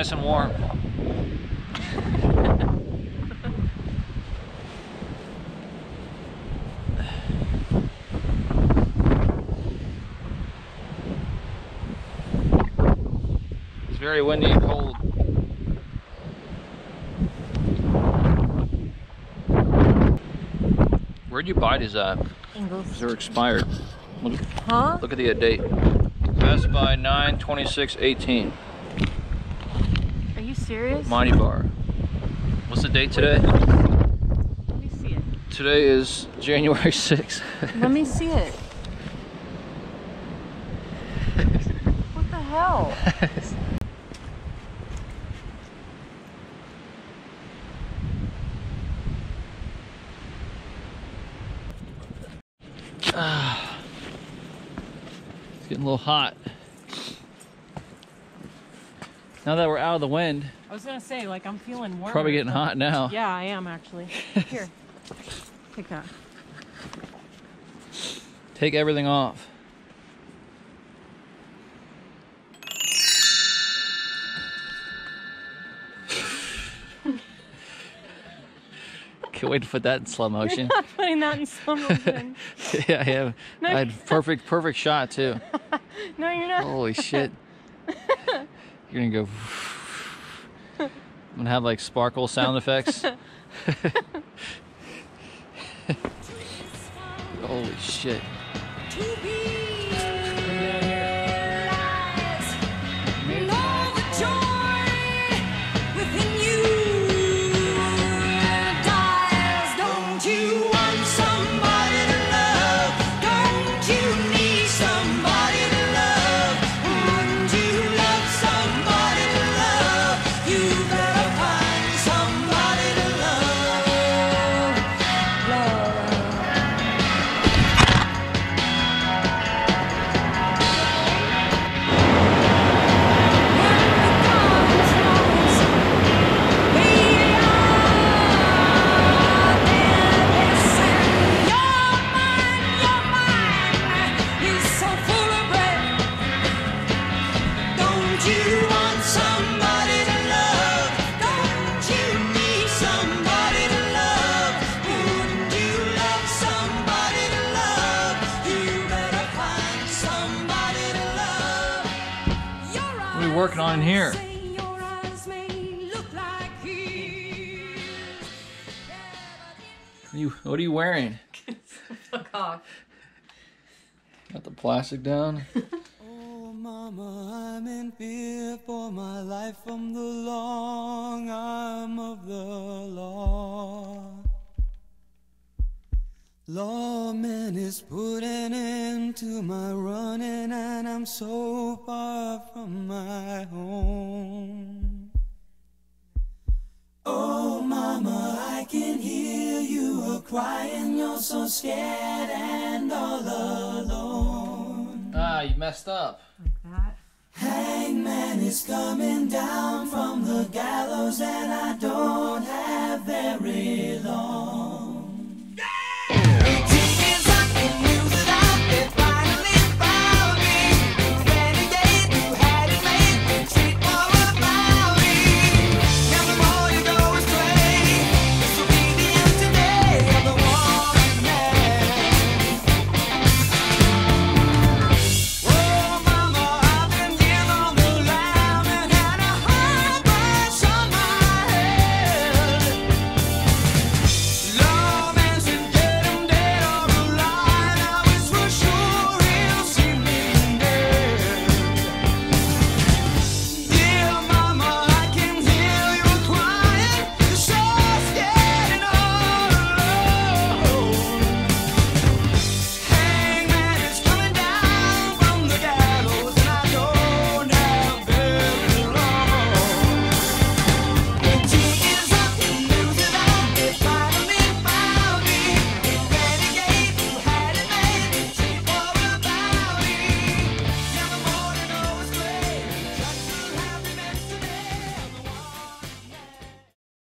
nice and warm. It's very windy and cold. Where'd you buy these at? Ingles. They're expired. Huh? Look at the date. Best Buy 9/26/18. Are you serious? Mighty Bar. What's the date today? Let me see it. Today is January 6th. Let me see it. What the hell? It's getting a little hot. Now that we're out of the wind, I was gonna say, like, I'm feeling warm. probably getting hot now. Yeah, I am actually. Here, take that. Take everything off. Can't wait to put that in slow motion. You're not putting that in slow motion. Yeah, I have. No, I had perfect shot too. No, you're not. Holy shit. You're gonna go. I'm gonna have like sparkle sound effects. Holy shit. What are we working on in here? What are you wearing? Fuck off. Got the plastic down. Oh, mama, I'm in fear for my life from the long arm of the law. Lawman is putting an end to my running, and I'm so far from my home. Oh, mama, I can hear you crying. You're so scared and all alone. Ah, you messed up. Like that. Hangman is coming down from the gallows, and I don't have